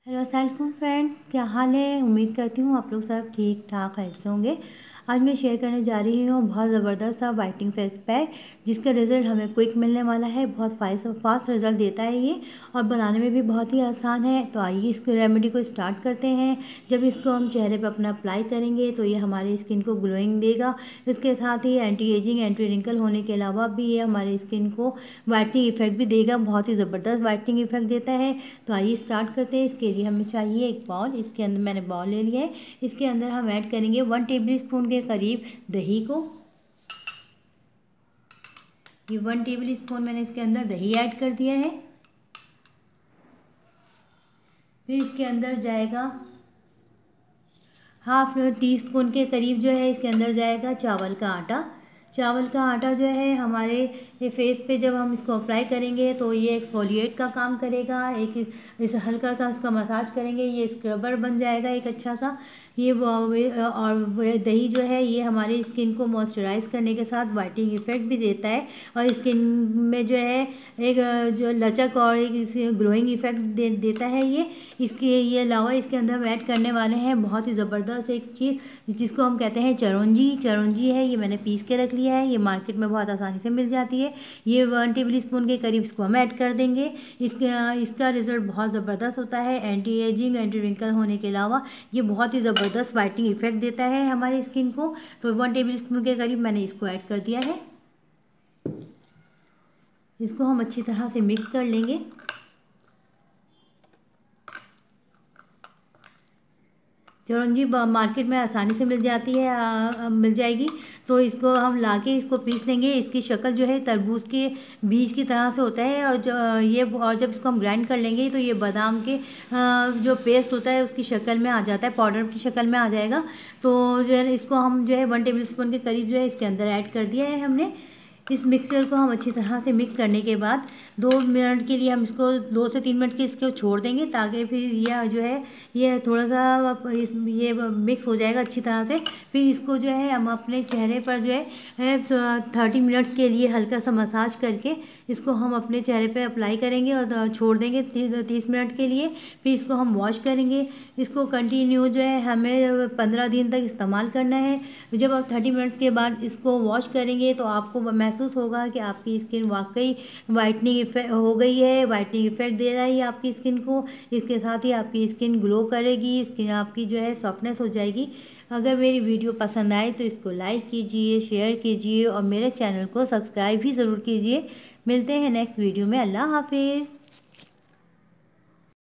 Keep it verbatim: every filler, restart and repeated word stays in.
Hello अस्सलाम friend, क्या हाल है। उम्मीद करती हूँ आप लोग सब ठीक ठाक खैर से होंगे। आज मैं शेयर करने जा रही हूँ बहुत ज़बरदस्त सा वाइटनिंग फेस पैक, जिसका रिज़ल्ट हमें क्विक मिलने वाला है। बहुत फास्ट रिज़ल्ट देता है ये, और बनाने में भी बहुत ही आसान है। तो आइए इस रेमेडी को स्टार्ट करते हैं। जब इसको हम चेहरे पर अपना अप्लाई करेंगे तो ये हमारी स्किन को ग्लोइंग देगा। इसके साथ ही एंटी एजिंग, एंटी रिंकल होने के अलावा भी ये हमारी स्किन को वाइटनिंग इफेक्ट भी देगा। बहुत ही ज़बरदस्त वाइटनिंग इफेक्ट देता है। तो आइए स्टार्ट करते हैं। इसके लिए हमें चाहिए एक बाउल। इसके अंदर मैंने बाउल ले लिया है। इसके अंदर हम ऐड करेंगे वन टेबल स्पून के करीब दही को। ये वन टेबल स्पून मैंने इसके अंदर दही ऐड कर दिया है। फिर इसके अंदर जाएगा हाफ टी स्पून के करीब जो है इसके अंदर जाएगा चावल का आटा। चावल का आटा जो है हमारे फेस पे जब हम इसको अप्लाई करेंगे तो ये एक्सफोलिएट का काम करेगा। एक इस हल्का सा इसका मसाज करेंगे, ये स्क्रबर बन जाएगा एक अच्छा सा। ये और दही जो है ये हमारी स्किन को मॉइस्चराइज करने के साथ वाइटनिंग इफेक्ट भी देता है, और स्किन में जो है एक जो लचक और एक ग्लोइंग इफेक्ट दे, देता है ये। इसके ये अलावा इसके अंदर हम ऐड करने वाले हैं बहुत ही ज़बरदस्त एक चीज़, जिसको हम कहते हैं चिरौंजी। चिरौंजी है, ये मैंने पीस के रख लिया है। ये मार्केट में बहुत आसानी से मिल जाती है। ये वन टेबल स्पून के करीब इसको हम ऐड कर देंगे। इसका इसका रिजल्ट बहुत ज़बरदस्त होता है। एंटी एजिंग, एंटी रिंकल होने के अलावा ये बहुत ही ज़बरदस्त वाइटनिंग इफेक्ट देता है हमारी स्किन को। तो वन टेबल स्पून के करीब मैंने इसको ऐड कर दिया है। इसको हम अच्छी तरह से मिक्स कर लेंगे। चिरौंजी मार्केट में आसानी से मिल जाती है, आ, मिल जाएगी। तो इसको हम लाके इसको पीस लेंगे। इसकी शक्ल जो है तरबूज के बीज की तरह से होता है, और जो ये और जब इसको हम ग्राइंड कर लेंगे तो ये बादाम के आ, जो पेस्ट होता है उसकी शक्ल में आ जाता है, पाउडर की शक्ल में आ जाएगा। तो जो है इसको हम जो है वन टेबल स्पून के करीब जो है इसके अंदर ऐड कर दिया है हमने। इस मिक्सचर को हम अच्छी तरह से मिक्स करने के बाद दो मिनट के लिए हम इसको दो से तीन मिनट के इसको छोड़ देंगे, ताकि फिर यह जो है ये थोड़ा सा ये मिक्स हो जाएगा अच्छी तरह से। फिर इसको जो है हम अपने चेहरे पर जो है थर्टी मिनट्स के लिए हल्का सा मसाज करके इसको हम अपने चेहरे पे अप्लाई करेंगे और छोड़ देंगे तीस मिनट के लिए। फिर इसको हम वॉश करेंगे। इसको कंटिन्यू जो है हमें पंद्रह दिन तक इस्तेमाल करना है। जब आप थर्टी मिनट्स के बाद इसको वॉश करेंगे तो आपको महसूस होगा कि आपकी स्किन वाकई वाइटनिंग इफेक्ट हो गई है, वाइटनिंग इफेक्ट दे रहा है ये आपकी स्किन को। इसके साथ ही आपकी स्किन ग्लो करेगी, स्किन आपकी जो है सॉफ्टनेस हो जाएगी। अगर मेरी वीडियो पसंद आए तो इसको लाइक कीजिए, शेयर कीजिए, और मेरे चैनल को सब्सक्राइब भी ज़रूर कीजिए। मिलते हैं नेक्स्ट वीडियो में। अल्लाह हाफिज़।